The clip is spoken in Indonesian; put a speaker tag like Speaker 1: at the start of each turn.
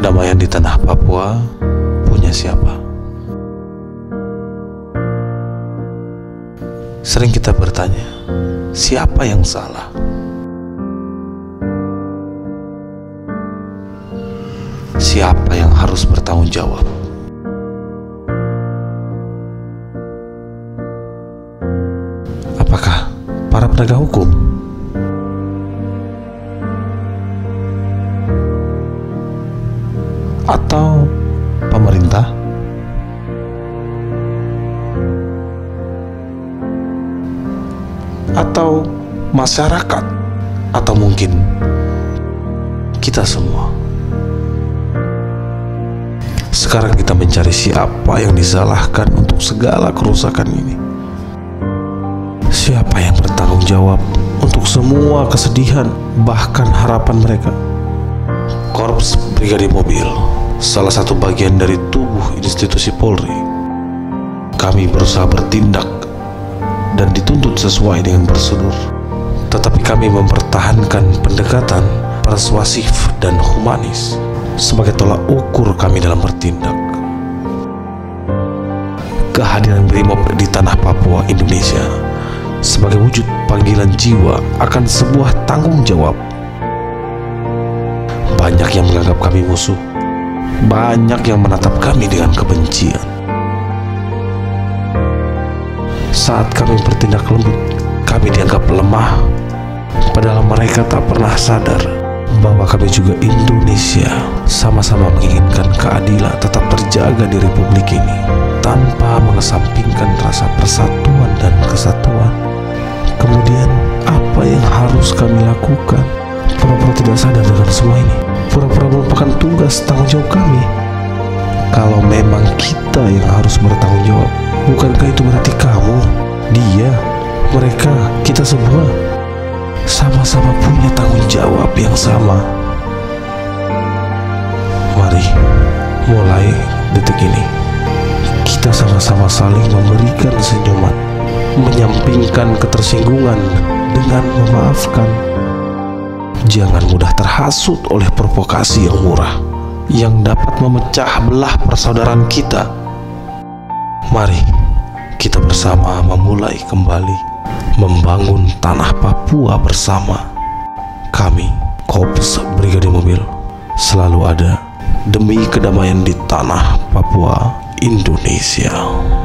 Speaker 1: Kedamaian di tanah Papua punya siapa? Sering kita bertanya, siapa yang salah? Siapa yang harus bertanggung jawab? Apakah para penegak hukum? Atau pemerintah? Atau masyarakat? Atau mungkin kita semua? Sekarang kita mencari siapa yang disalahkan untuk segala kerusakan ini. Siapa yang bertanggung jawab untuk semua kesedihan, bahkan harapan mereka? Korps Brigade Mobil, salah satu bagian dari tubuh institusi Polri. Kami berusaha bertindak dan dituntut sesuai dengan prosedur. Tetapi kami mempertahankan pendekatan persuasif dan humanis sebagai tolak ukur kami dalam bertindak. Kehadiran Brimob di tanah Papua, Indonesia sebagai wujud panggilan jiwa akan sebuah tanggung jawab. Banyak yang menganggap kami musuh, banyak yang menatap kami dengan kebencian. Saat kami bertindak lembut, kami dianggap lemah, padahal mereka tak pernah sadar bahwa kami juga Indonesia, sama-sama menginginkan keadilan tetap terjaga di Republik ini tanpa mengesampingkan rasa persatuan dan kesatuan. Kemudian apa yang harus kami lakukan? Pura-pura tidak sadar dengan semua ini, pura-pura melupakan tugas tanggung jawab kami. Kalau memang kita yang harus bertanggung jawab, bukankah itu berarti kamu, dia, mereka, kita semua sama-sama punya tanggung jawab yang sama? Mari, mulai detik ini, kita sama-sama saling memberikan senyuman, menyampingkan ketersinggungan dengan memaafkan. Jangan mudah terhasut oleh provokasi yang murah yang dapat memecah belah persaudaraan kita. Mari kita bersama memulai kembali membangun tanah Papua bersama. Kami, Korps Brigade Mobil, selalu ada demi kedamaian di tanah Papua, Indonesia.